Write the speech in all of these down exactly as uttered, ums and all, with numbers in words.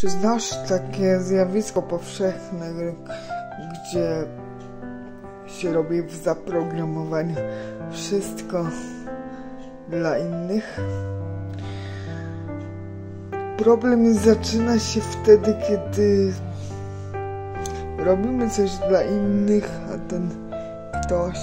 Czy znasz takie zjawisko powszechne, gdzie się robi w zaprogramowaniu wszystko dla innych? Problem zaczyna się wtedy, kiedy robimy coś dla innych, a ten ktoś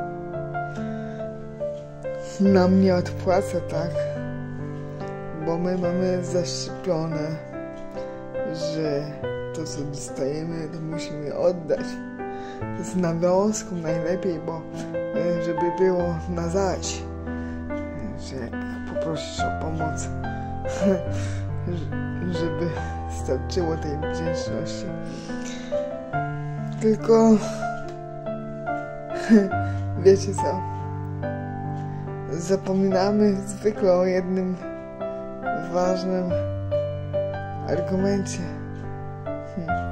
nam nie odpłaca, tak? Bo my mamy zaszczepione, że to, co dostajemy, to musimy oddać z nawiązką najlepiej, bo żeby było na zaś, że jak poprosisz o pomoc, żeby starczyło tej wdzięczności. Tylko wiecie co? Zapominamy zwykle o jednym ważnym argumencie. Hmm.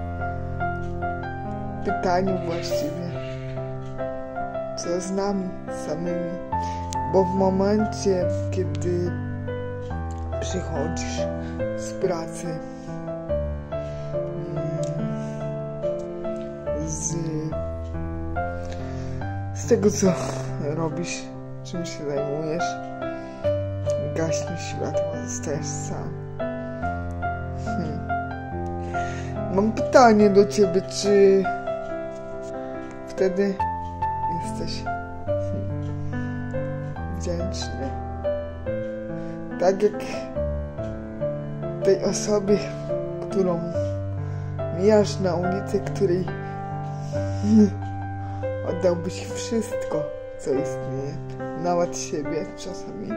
Pytaniu właściwie. Co z nami samymi? Bo w momencie, kiedy przychodzisz z pracy, z, z tego, co robisz, czym się zajmujesz, gaśnie światło, zostajesz sam. Hmm. Mam pytanie do ciebie, czy wtedy jesteś hmm, wdzięczny? Tak jak tej osobie, którą mijasz na ulicy, której hmm, oddałbyś wszystko, co istnieje, nawet siebie czasami.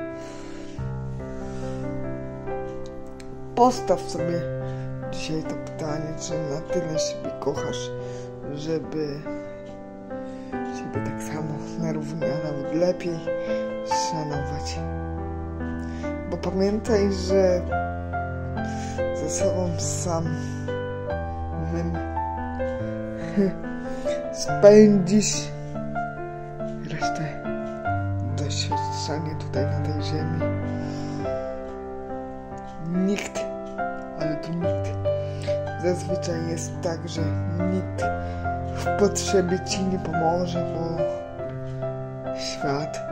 Postaw sobie dzisiaj to pytanie, czy na tyle siebie kochasz, żeby siebie tak samo na równi, a nawet lepiej szanować. Bo pamiętaj, że ze sobą samym spędzisz resztę doświadczenia tutaj na tej ziemi. Nikt, ale tu nikt. Zazwyczaj jest tak, że nikt w potrzebie ci nie pomoże, bo świat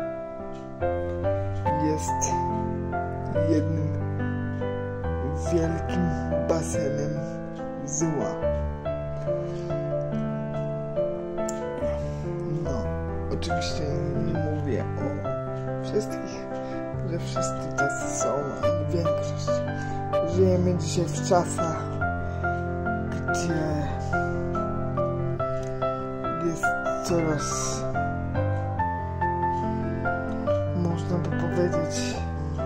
jest jednym wielkim basenem zła. No, oczywiście nie mówię o wszystkich, że wszyscy tacy są, ale większość. Żyjemy dzisiaj w czasach, gdzie jest coraz, można by powiedzieć,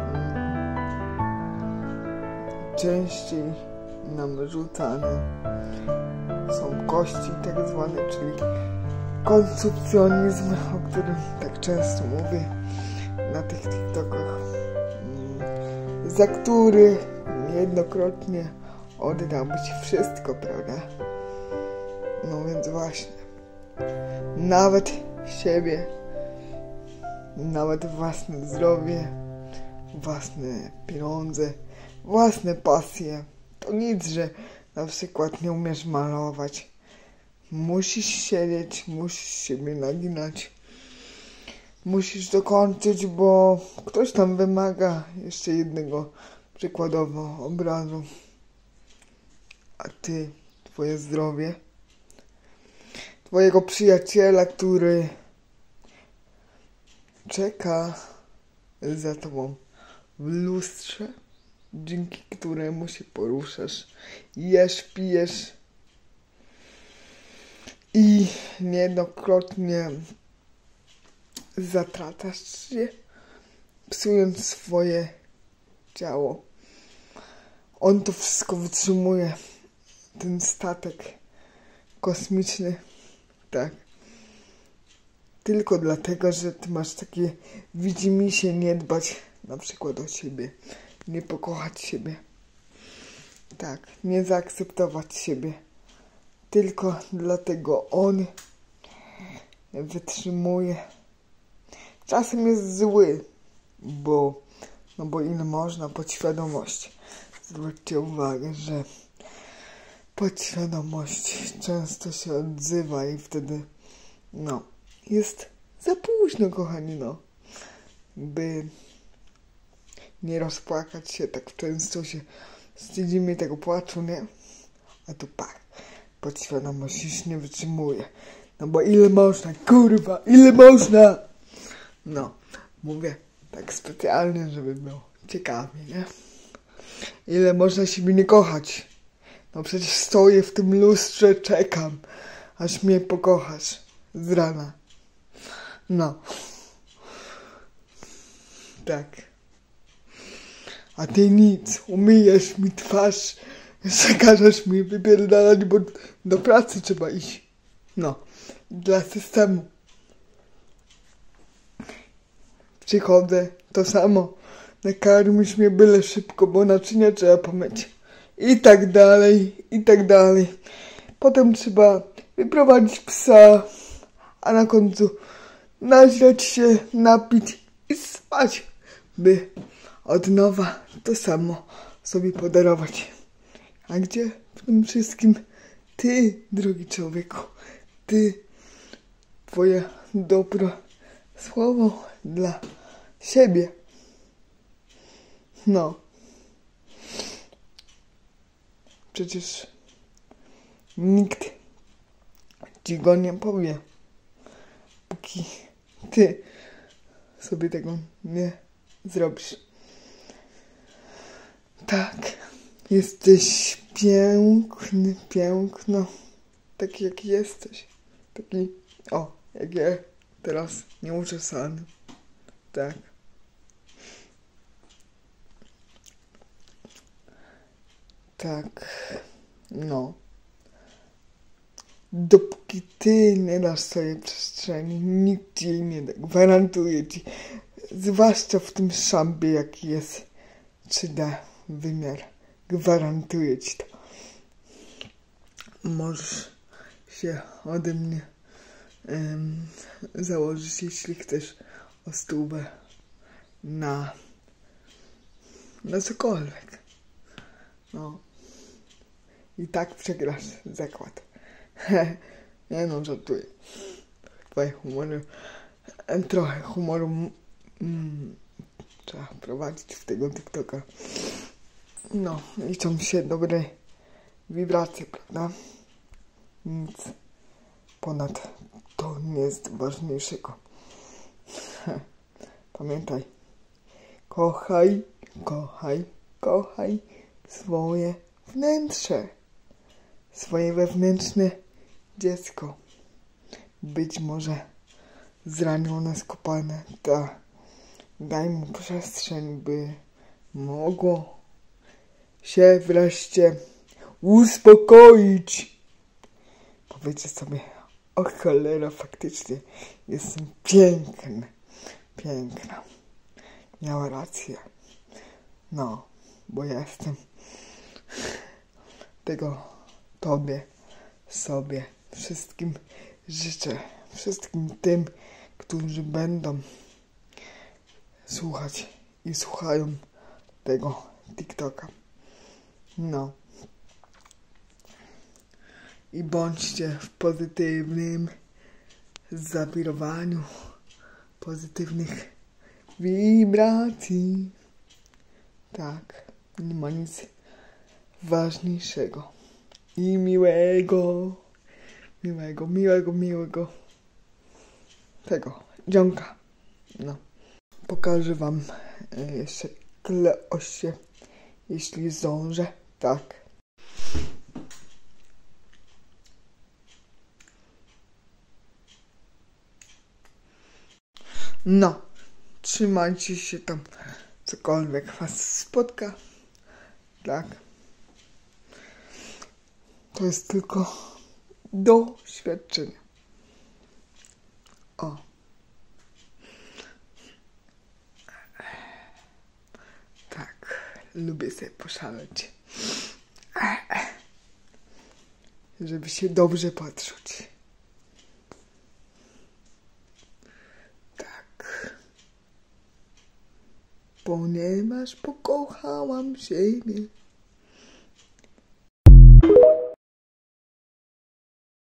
częściej nam rzucane są kości tak zwane, czyli konsumpcjonizm, o którym tak często mówię na tych TikTokach, za który niejednokrotnie oddałbyś wszystko, prawda? No więc właśnie, nawet siebie, nawet własne zdrowie, własne pieniądze, własne pasje. To nic, że na przykład nie umiesz malować. Musisz siedzieć, musisz siebie naginać. Musisz dokończyć, bo ktoś tam wymaga jeszcze jednego przykładowo obrazu. A ty, twoje zdrowie, twojego przyjaciela, który czeka za tobą w lustrze, dzięki któremu się poruszasz, jesz, pijesz i niejednokrotnie zatratasz się, psując swoje ciało. On to wszystko wytrzymuje, ten statek kosmiczny, tak, tylko dlatego, że ty masz takie widzimisię nie dbać na przykład o siebie, nie pokochać siebie, tak, nie zaakceptować siebie. Tylko dlatego on wytrzymuje. Czasem jest zły, bo, no bo ile można, podświadomość. Zwróćcie uwagę, że podświadomość często się odzywa i wtedy, no, jest za późno, kochani, no, by nie rozpłakać się. Tak często się wstydzimy tego płaczu, nie? A tu pak, podświadomość już nie wytrzymuje. No bo ile można, kurwa, ile można? No, mówię tak specjalnie, żeby było ciekawie, nie? Ile można siebie nie kochać? No przecież stoję w tym lustrze, czekam, aż mnie pokochasz z rana. No. Tak. A ty nic, umyjesz mi twarz, jeszcze każesz mi wypierdalać, bo do pracy trzeba iść. No. Dla systemu. Przychodzę, to samo. Nakarmisz mnie byle szybko, bo naczynia trzeba pomyć. I tak dalej, i tak dalej. Potem trzeba wyprowadzić psa, a na końcu naźrać się, napić i spać, by od nowa to samo sobie podarować. A gdzie w tym wszystkim ty, drogi człowieku, ty, twoje dobre słowo dla siebie. No. Przecież nikt ci go nie powie, póki ty sobie tego nie zrobisz. Tak, jesteś piękny, piękno, taki jaki jesteś. Taki, o, jak ja teraz, nieuczesany. Tak. Tak, no. Dopóki ty nie dasz sobie przestrzeni, nikt ci jej nie da. Gwarantuję ci. Zwłaszcza w tym szambie, jaki jest trzy D wymiar. Gwarantuję ci to. Możesz się ode mnie um, założyć, jeśli chcesz, o stówę na, na cokolwiek. No. I tak przegrasz zakład. Nie no, żartuję. Twoje humory, trochę humoru mm, trzeba prowadzić w tego TikToka. No, liczą się dobre wibracje, prawda? Nic ponad to nie jest ważniejszego. Pamiętaj, kochaj, kochaj, kochaj swoje wnętrze, swoje wewnętrzne dziecko. Być może zranione, skopane, ta daj mu przestrzeń, by mogło się wreszcie uspokoić. Powiedzcie sobie, o cholera, faktycznie jestem piękny, piękna. Miała rację. No, bo ja jestem. Tego tobie, sobie, wszystkim życzę. Wszystkim tym, którzy będą słuchać i słuchają tego TikToka. No. I bądźcie w pozytywnym zawirowaniu, pozytywnych wibracji. Tak, nie ma nic ważniejszego i miłego, miłego, miłego, miłego tego dzionka. No. Pokażę wam y, jeszcze Kleosię, jeśli zdążę. Tak. No, trzymajcie się tam, cokolwiek was spotka. Tak. To jest tylko doświadczenie. O. Tak, lubię sobie poszaleć. Żeby się dobrze poczuć. Tak. Ponieważ pokochałam siebie.